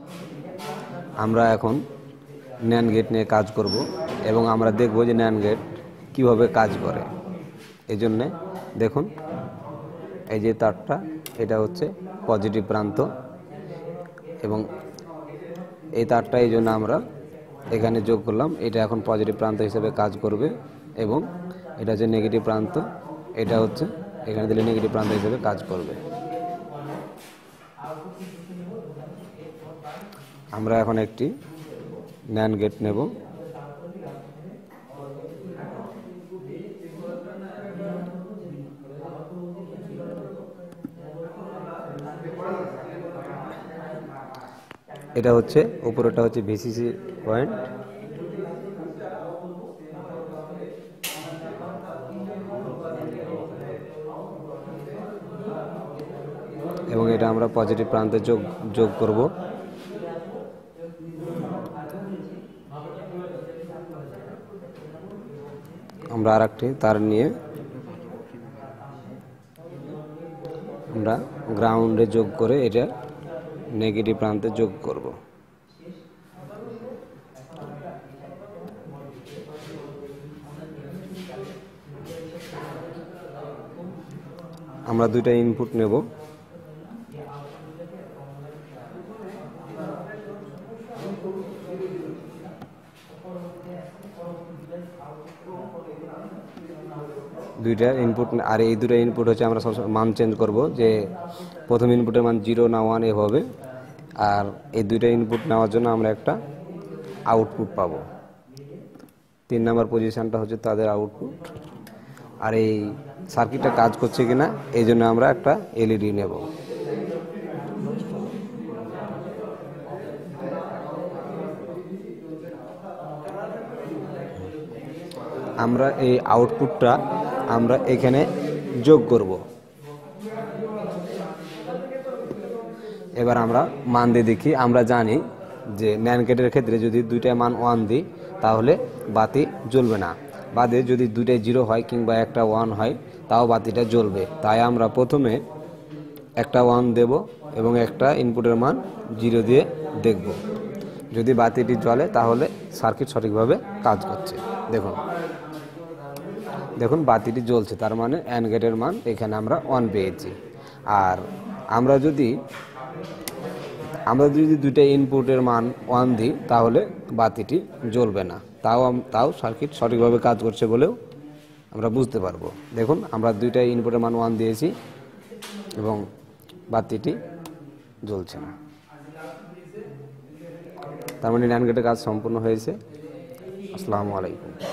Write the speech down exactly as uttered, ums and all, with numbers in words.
আমরা এখন NAND gate নিয়ে কাজ করব এবং আমরা দেখব যে ন্যান্ড গেট কীভাবে কাজ করে। এই জন্যে দেখুন, এই যে তারটা, এটা হচ্ছে পজিটিভ প্রান্ত এবং এই তারটা এই জন্য আমরা এখানে যোগ করলাম। এটা এখন পজিটিভ প্রান্ত হিসেবে কাজ করবে এবং এটা হচ্ছে নেগেটিভ প্রান্ত, এটা হচ্ছে এখানে দিলে নেগেটিভ প্রান্ত হিসেবে কাজ করবে। আমরা এখন একটি ন্যান্ড গেট নেব। এটা হচ্ছে উপরেটা হচ্ছে ভিসিসি পয়েন্ট, এবং এটা আমরা পজিটিভ প্রান্তে যোগ যোগ করব। আমরা আরেকটি তার নিয়ে আমরা গ্রাউন্ডে যোগ করে এটা নেগেটিভ প্রান্তে যোগ করব। আমরা দুইটা ইনপুট নেব। দুইটা ইনপুট, আর এই দুটো ইনপুট হচ্ছে আমরা সব মান চেঞ্জ করব, যে প্রথম ইনপুটের মান জিরো না ওয়ান এভাবে, আর এই দুইটা ইনপুট নেওয়ার জন্য আমরা একটা আউটপুট পাবো। তিন নাম্বার পজিশনটা হচ্ছে তাদের আউটপুট। আর এই সার্কিটটা কাজ করছে কিনা এই জন্য আমরা একটা এলইডি নেব। আমরা এই আউটপুটটা আমরা এখানে যোগ করব। এবার আমরা মান দিয়ে দেখি। আমরা জানি যে ন্যান্ড গেটের ক্ষেত্রে যদি দুইটা মান ওয়ান দিই তাহলে বাতি জ্বলবে না, বাদে যদি দুইটাই জিরো হয় কিংবা একটা ওয়ান হয় তাও বাতিটা জ্বলবে। তাই আমরা প্রথমে একটা ওয়ান দেব এবং একটা ইনপুটের মান জিরো দিয়ে দেখব। যদি বাতিটি জ্বলে তাহলে সার্কিট সঠিকভাবে কাজ করছে। দেখুন দেখুন বাতিটি জ্বলছে, তার মানে অ্যান্ড গেটের মান এখানে আমরা ওয়ান পেয়েছি। আর আমরা যদি আমরা যদি দুইটা ইনপুটের মান ওয়ান দিই তাহলে বাতিটি জ্বলবে না, তাও তাও সার্কিট সঠিকভাবে কাজ করছে বলেও আমরা বুঝতে পারবো। দেখুন আমরা দুইটা ইনপুটের মান ওয়ান দিয়েছি এবং বাতিটি জ্বলছে না, তার মানে ন্যান্ড গেটের কাজ সম্পূর্ণ হয়েছে। আসসালামু আলাইকুম।